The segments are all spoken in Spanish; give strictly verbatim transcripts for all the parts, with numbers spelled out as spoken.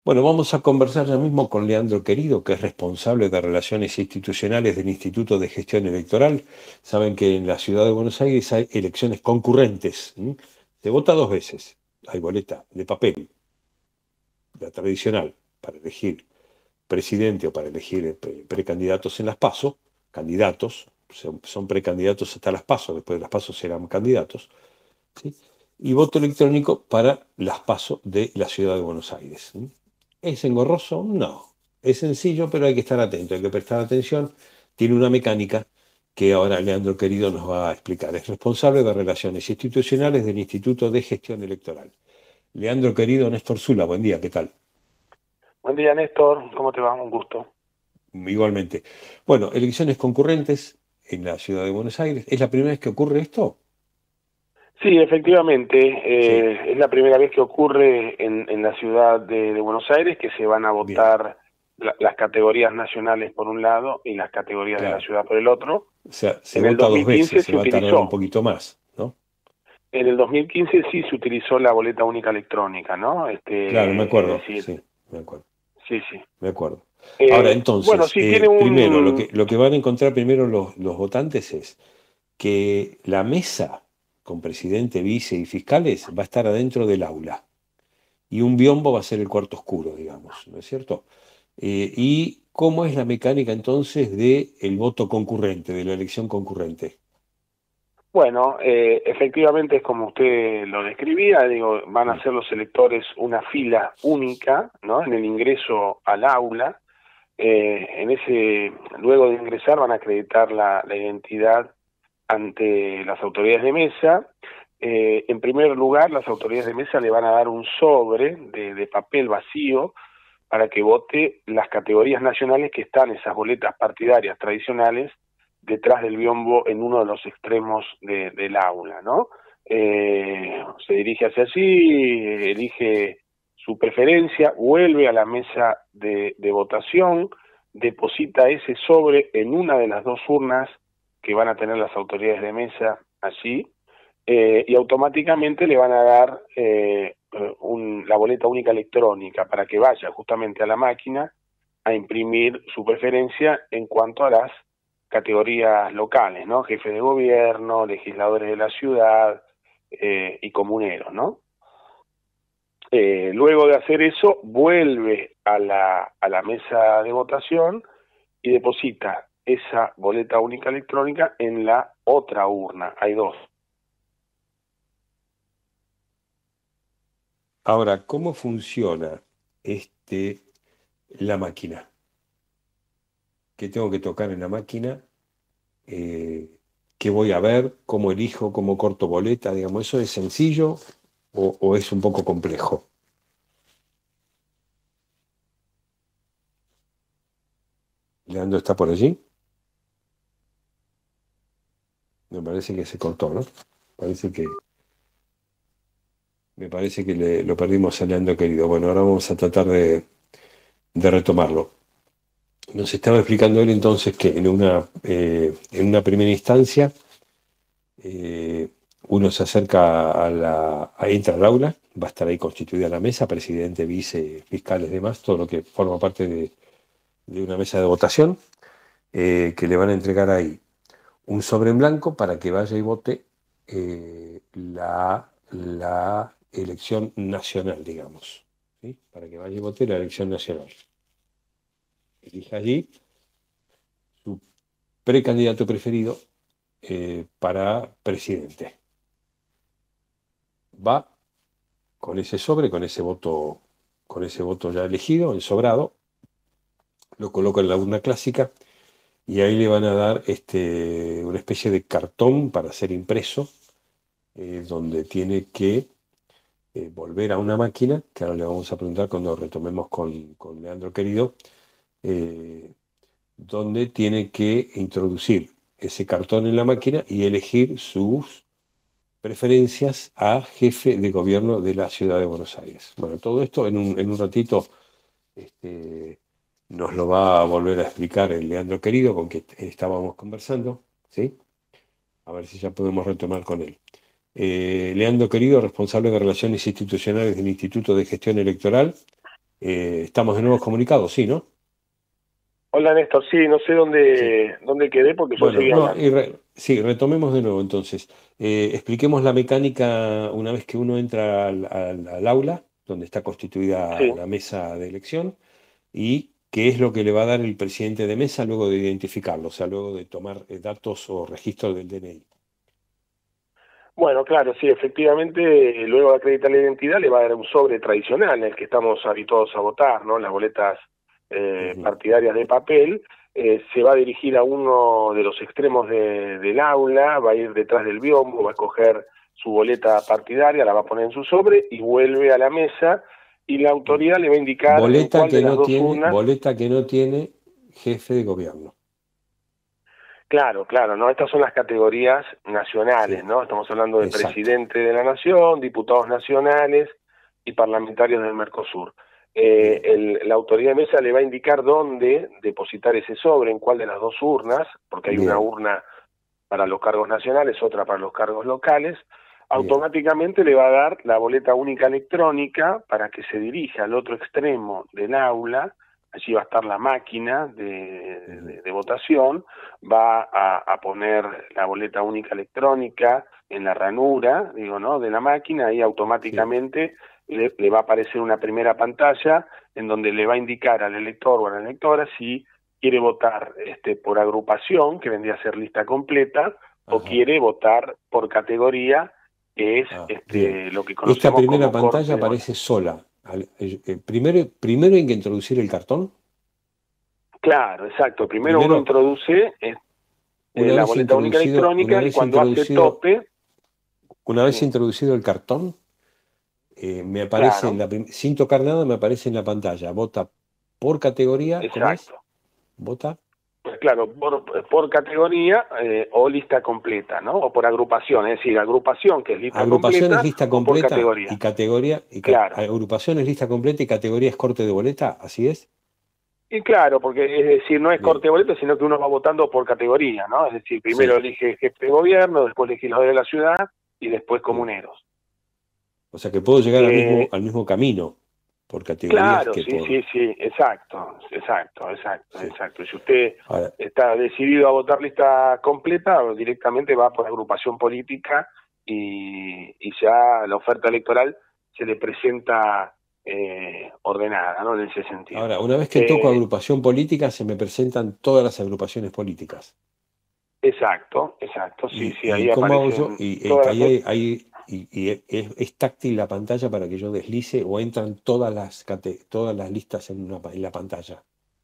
Bueno, vamos a conversar ya mismo con Leandro Querido, que es responsable de Relaciones Institucionales del Instituto de Gestión Electoral. Saben que en la ciudad de Buenos Aires hay elecciones concurrentes. ¿m? Se vota dos veces. Hay boleta de papel, la tradicional, para elegir presidente o para elegir eh, pre- precandidatos en las PASO. Candidatos, son, son precandidatos hasta las PASO, después de las PASO serán candidatos. ¿sí? Y voto electrónico para las PASO de la ciudad de Buenos Aires. ¿sí? ¿Es engorroso? No. Es sencillo, pero hay que estar atento, hay que prestar atención. Tiene una mecánica que ahora Leandro Querido nos va a explicar. Es responsable de Relaciones Institucionales del Instituto de Gestión Electoral. Leandro Querido, Néstor Zula, buen día, ¿qué tal? Buen día, Néstor. ¿Cómo te va? Un gusto. Igualmente. Bueno, elecciones concurrentes en la ciudad de Buenos Aires. ¿Es la primera vez que ocurre esto? Sí, efectivamente, Sí, eh, es la primera vez que ocurre en, en la ciudad de, de Buenos Aires que se van a bien, votar la- las categorías nacionales por un lado y las categorías de la claro. ciudad por el otro. O sea, se En el vota dos veces, dos mil quince se se va a tardar un utilizó. poquito más, ¿no? En el dos mil quince sí se utilizó la boleta única electrónica, ¿no? Claro, me Este, es acuerdo, decir, sí, me acuerdo, sí, sí. me acuerdo. Ahora, Eh, bueno, entonces, sí, tiene eh, primero, lo un... que, lo que van a encontrar primero los, los votantes es que la mesa con presidente, vice y fiscales va a estar adentro del aula y un biombo va a ser el cuarto oscuro, digamos, ¿no es cierto? Eh, ¿y cómo es la mecánica entonces del voto concurrente, de la elección concurrente? Bueno, eh, efectivamente es como usted lo describía, digo, van Mm, a ser los electores una fila única, ¿no? En el ingreso al aula, eh, en ese, luego de ingresar van a acreditar la, la identidad ante las autoridades de mesa. Eh, en primer lugar, las autoridades de mesa le van a dar un sobre de, de papel vacío para que vote las categorías nacionales que están, esas boletas partidarias tradicionales, detrás del biombo en uno de los extremos de, del aula, ¿no? Eh, se dirige hacia allí, elige su preferencia, vuelve a la mesa de, de votación, deposita ese sobre en una de las dos urnas que van a tener las autoridades de mesa allí, eh, y automáticamente le van a dar eh, un, la boleta única electrónica para que vaya justamente a la máquina a imprimir su preferencia en cuanto a las categorías locales, ¿no? Jefes de gobierno, legisladores de la ciudad eh, y comuneros, ¿no? Eh, luego de hacer eso, vuelve a la, a la mesa de votación y deposita esa boleta única electrónica en la otra urna. Hay dos. Ahora, ¿cómo funciona este, la máquina? ¿Qué tengo que tocar en la máquina? Eh, ¿qué voy a ver? ¿Cómo elijo? ¿Cómo corto boleta? Digamos, ¿eso es sencillo o, o es un poco complejo? Leandro está por allí. Me parece que se cortó, ¿no? Parece que, me parece que le- lo perdimos a Leandro querido. Bueno, ahora vamos a tratar de, de retomarlo. Nos estaba explicando él entonces que en una, eh, en una primera instancia eh, uno se acerca a la, a entra al aula, va a estar ahí constituida la mesa, presidente, vice, fiscales, demás, todo lo que forma parte de, de una mesa de votación, eh, que le van a entregar ahí un sobre en blanco para que vaya y vote eh, la, la elección nacional, digamos. ¿sí? Para que vaya y vote la elección nacional. Elija allí su precandidato preferido eh, para presidente. Va con ese sobre, con ese voto, con ese voto ya elegido, ensobrado, lo coloca en la urna clásica y ahí le van a dar este, una especie de cartón para ser impreso, eh, donde tiene que eh, volver a una máquina, que ahora le vamos a preguntar cuando retomemos con, con Leandro Querido, eh, donde tiene que introducir ese cartón en la máquina y elegir sus preferencias a jefe de gobierno de la ciudad de Buenos Aires. Bueno, todo esto en un, en un ratito este, nos lo va a volver a explicar el Leandro Querido con que estábamos conversando, ¿sí? A ver si ya podemos retomar con él. Eh, Leandro Querido, responsable de Relaciones Institucionales del Instituto de Gestión Electoral. Eh, estamos de nuevo comunicados, sí, ¿no? Hola Néstor, sí, no sé Sí. dónde, dónde quedé porque yo Bueno, seguí no, y hablando. re- sí, retomemos de nuevo entonces. Eh, expliquemos la mecánica una vez que uno entra al, al- al aula, donde está constituida Sí. la mesa de elección, y qué es lo que le va a dar el presidente de mesa luego de identificarlo, o sea, luego de tomar eh, datos o registros del D N I. Bueno, claro, sí, efectivamente, eh, luego de acreditar la identidad le va a dar un sobre tradicional en el que estamos habituados a votar, ¿no? Las boletas eh, Ujú. partidarias de papel. Eh, se va a dirigir a uno de los extremos de- del aula, va a ir detrás del biombo, va a coger su boleta partidaria, la va a poner en su sobre y vuelve a la mesa y la autoridad le va a indicar en Boleta cuál de que las no dos tiene, urnas. boleta que no tiene jefe de gobierno. Claro, claro, ¿no? Estas son las categorías Sí, nacionales, ¿no? Estamos hablando de exacto. presidente de la nación, diputados nacionales y parlamentarios del Mercosur. Eh, Bien. el- la autoridad de mesa le va a indicar dónde depositar ese sobre, en cuál de las dos urnas, porque hay una Bien, urna para los cargos nacionales, otra para los cargos locales. bien. Automáticamente le va a dar la boleta única electrónica para que se dirija al otro extremo del aula. Allí va a estar la máquina de, Ujú. de, de votación, va a, a poner la boleta única electrónica en la ranura, digo, ¿no?, de la máquina, y Sí, automáticamente le, le va a aparecer una primera pantalla en donde le va a indicar al elector o a la electora si quiere votar este, por agrupación, que vendría a ser lista completa, o ajá. quiere votar por categoría, que es Ah, bien. este, lo que Esta conocemos primera como corte pantalla de aparece votación. sola. Al- eh, eh, primero, primero hay que introducir el cartón. Claro, exacto. Primero uno Primero, introduce eh, eh, una la vez boleta única introducido, una electrónica y vez cuando hace introducido, tope, una vez sí, introducido el cartón, eh, me aparece en claro, la, prim- sin tocar nada, me aparece en la pantalla. Vota por categoría, ¿cómo es? exacto. Vota. Pues claro, por, por categoría eh, o lista completa, ¿no? O por agrupación, es decir, agrupación que es lista Agrupación es completa lista o por completa y categoría. categoría. Y ca- Claro. agrupación es lista completa y categoría es corte de boleta, ¿así es? Y claro, porque es decir, no es Bien, corte de boleto, sino que uno va votando por categoría, ¿no? Es decir, primero sí. elige jefe de gobierno, después legislador de la ciudad y después Bien. comuneros. O sea que puedo llegar al mismo, Eh, al mismo camino por categorías claro, que sí, por. sí, sí, exacto, exacto, exacto, Sí. exacto. Y si usted Ahora, está decidido a votar lista completa, directamente va por agrupación política y, y ya la oferta electoral se le presenta eh, ordenada, ¿no? En ese sentido. ahora, una vez que toco Eh, agrupación política, se me presentan todas las agrupaciones políticas. exacto, exacto, sí, ¿Y, sí, y ahí cómo hago yo? aparecen Y, y todas ahí las. hay, hay- y, y es, es táctil la pantalla para que yo deslice o entran todas las, cate- todas las listas en, una, pa- en la pantalla.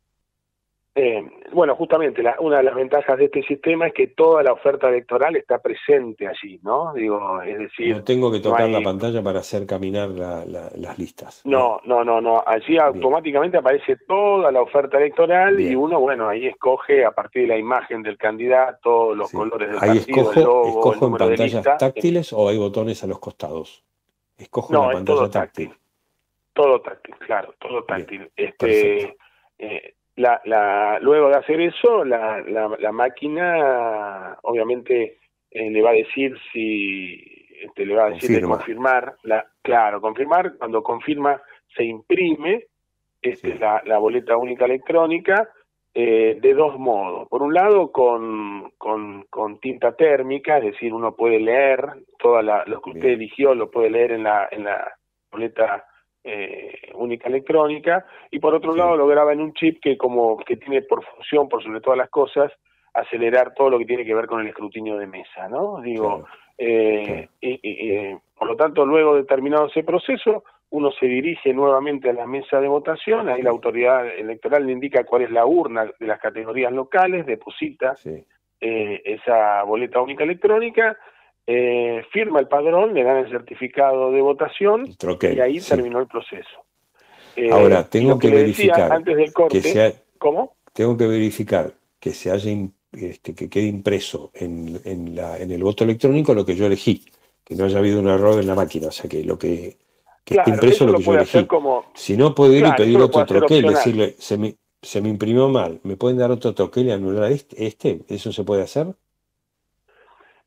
Eh, bueno, justamente la, una de las ventajas de este sistema es que toda la oferta electoral está presente allí, ¿no? Digo, es No decir, tengo que no tocar la hay, pantalla para hacer caminar la- la- las listas. No. no, no, no, no, allí Bien, automáticamente aparece toda la oferta electoral y bien. uno, bueno, ahí escoge a partir de la imagen del candidato, los Sí. colores del Ahí partido, el escojo, logo, el escojo en número de pantallas lista. eh, táctiles o hay botones a los costados. Escojo en la no, es pantalla todo táctil. táctil. Todo táctil, claro, todo Bien, táctil. Este, perfecto. eh, la, la, luego de hacer eso, la, la, la máquina obviamente eh, le va a decir si, este, le va a decir de Confirma. confirmar, la, claro, confirmar, cuando confirma se imprime este, Sí, la, la boleta única electrónica eh, de dos modos. Por un lado, con, con, con tinta térmica, es decir, uno puede leer toda la, lo que usted bien. eligió, lo puede leer en la, en la boleta eh, única electrónica, y por otro lado Sí, lo graba en un chip que como que tiene por función, por sobre todas las cosas, acelerar todo lo que tiene que ver con el escrutinio de mesa, ¿no? Digo, claro, eh, claro. y, y, eh, por lo tanto, luego de terminado ese proceso, uno se dirige nuevamente a la mesa de votación, ahí la Sí, autoridad electoral le indica cuál es la urna de las categorías locales, deposita sí. eh, esa boleta única electrónica, eh, firma el padrón, le dan el certificado de votación El y troquel, ahí sí. terminó el proceso. Eh, Ahora, y lo tengo que que le decía verificar antes del que corte, sea, ¿cómo? tengo que verificar que se haya, im- este, que quede impreso en, en la, en el voto electrónico lo que yo elegí, que no haya habido un error en la máquina, o sea que lo que, que esté Claro, impreso eso lo lo que yo puede hacer elegí. como, Si no, puedo ir y claro, eso pedir lo otro puede hacer troquel, opcional. decirle, se me, se me imprimió mal, ¿me pueden dar otro troquel y anular este? este? ¿Eso se puede hacer?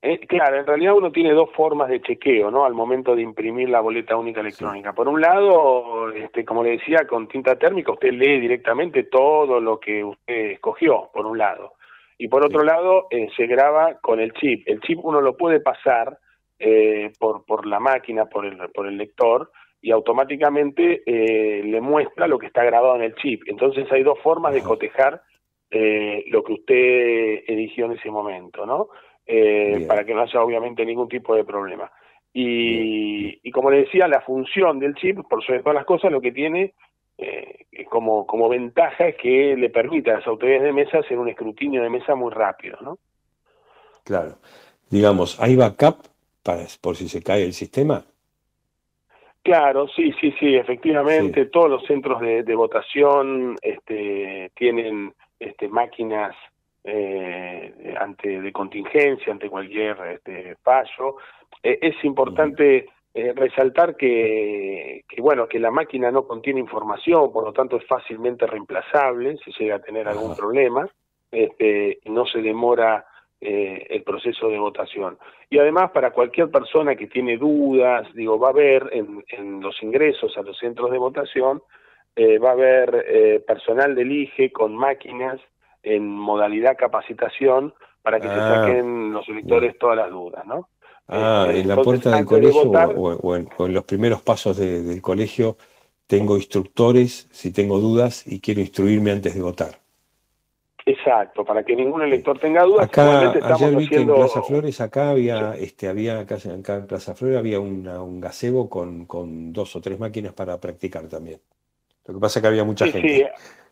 Eh, claro, en realidad uno tiene dos formas de chequeo, ¿no? Al momento de imprimir la boleta única Sí, electrónica. Por un lado, este, como le decía, con tinta térmica usted lee directamente todo lo que usted escogió, por un lado. Y por otro sí. lado, eh, se graba con el chip. El chip uno lo puede pasar eh, por, por la máquina, por el, por el lector, y automáticamente eh, le muestra lo que está grabado en el chip. Entonces hay dos formas de Ajá, cotejar eh, lo que usted eligió en ese momento, ¿no? Eh, bien, para que no haya obviamente ningún tipo de problema. bien, bien. Y, y como le decía, la función del chip, por sobre todas las cosas, lo que tiene eh, como, como ventaja es que le permite a las autoridades de mesa hacer un escrutinio de mesa muy rápido, ¿no? Claro. Digamos, ¿hay backup para, por si se cae el sistema? Claro, sí, sí, sí, Sí. efectivamente, todos los centros de, de votación este, tienen este, máquinas eh, ante de contingencia, ante cualquier este, fallo. Eh, es Ujú. importante eh, resaltar que, que, bueno, que la máquina no contiene información, por lo tanto es fácilmente reemplazable si llega a tener algún Ajá. problema, este, y no se demora eh, el proceso de votación. Y además, para cualquier persona que tiene dudas, digo, va a haber en, en los ingresos a los centros de votación, eh, va a haber eh, personal del I G E con máquinas en modalidad capacitación para que se Ah, saquen los bien. electores todas las dudas, ¿no? Ah, Este, en la entonces, puerta del antes de colegio o, votar, o- o en, o en los primeros pasos de- del colegio tengo instructores si tengo dudas y quiero instruirme antes de votar. exacto, para que ningún Sí. elector tenga dudas, Acá, igualmente estamos ayer vi que en Plaza haciendo... Flores, acá Sí, había, este, había, acá, acá en Plaza Flores había una- un gazebo con, con dos o tres máquinas para practicar también. Lo que pasa es que había mucha sí, sí, gente.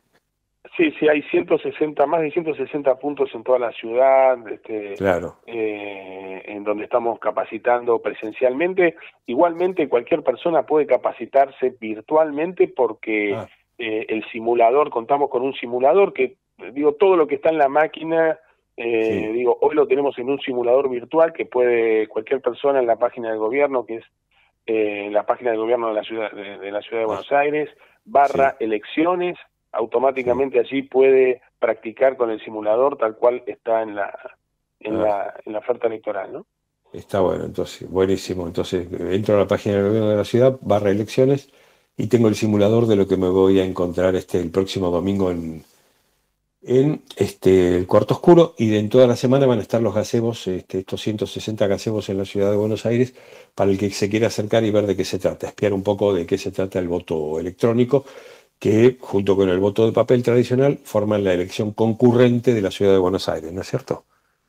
sí, sí, hay ciento sesenta, más de ciento sesenta puntos en toda la ciudad, este, Claro. eh, en donde estamos capacitando presencialmente. Igualmente, cualquier persona puede capacitarse virtualmente porque Ah, eh, el simulador, contamos con un simulador que, digo, todo lo que está en la máquina, eh, sí, digo, hoy lo tenemos en un simulador virtual que puede cualquier persona en la página del gobierno, que es eh, la página del gobierno de la ciudad de, de la ciudad de ah, Buenos Aires, barra sí, elecciones, sí. automáticamente allí puede practicar con el simulador tal cual está en la en Ah, la en la oferta electoral, ¿no? está bueno, entonces, buenísimo. Entonces, entro a la página del gobierno de la ciudad, barra elecciones, y tengo el simulador de lo que me voy a encontrar este el próximo domingo en, en este, el Cuarto Oscuro, y de, en toda la semana van a estar los gazebos, este, estos ciento sesenta gazebos en la ciudad de Buenos Aires, para el que se quiera acercar y ver de qué se trata, espiar un poco de qué se trata el voto electrónico, que junto con el voto de papel tradicional forman la elección concurrente de la ciudad de Buenos Aires, ¿no es cierto?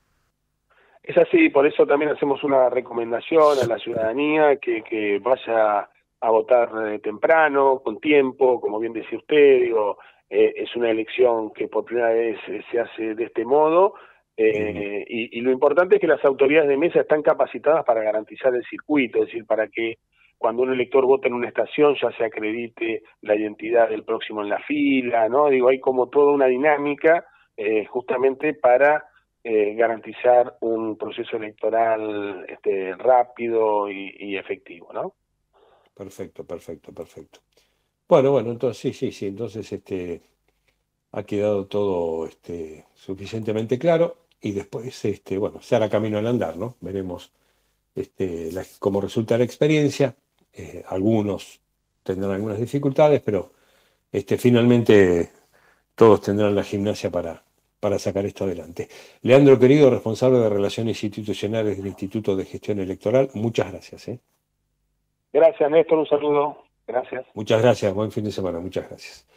Es así, por eso también hacemos una recomendación a la ciudadanía que, que vaya a votar eh, temprano, con tiempo, como bien decía usted, digo, eh, es una elección que por primera vez eh, se hace de este modo, Ujú. eh, y, y lo importante es que las autoridades de mesa están capacitadas para garantizar el circuito, es decir, para que cuando un elector vota en una estación ya se acredite la identidad del próximo en la fila, ¿no? Digo, hay como toda una dinámica eh, justamente para eh, garantizar un proceso electoral este, rápido y, y efectivo, ¿no? Perfecto, perfecto, perfecto. Bueno, bueno, entonces sí, sí, sí, entonces este, ha quedado todo este, suficientemente claro y después, este, bueno, se hará camino al andar, ¿no? Veremos este, la- cómo resulta la experiencia. Eh, algunos tendrán algunas dificultades, pero este, finalmente todos tendrán la gimnasia para, para sacar esto adelante. Leandro, querido, responsable de Relaciones Institucionales del Instituto de Gestión Electoral, muchas gracias, ¿eh? Gracias, Néstor, un saludo. Gracias. Muchas gracias, buen fin de semana, muchas gracias.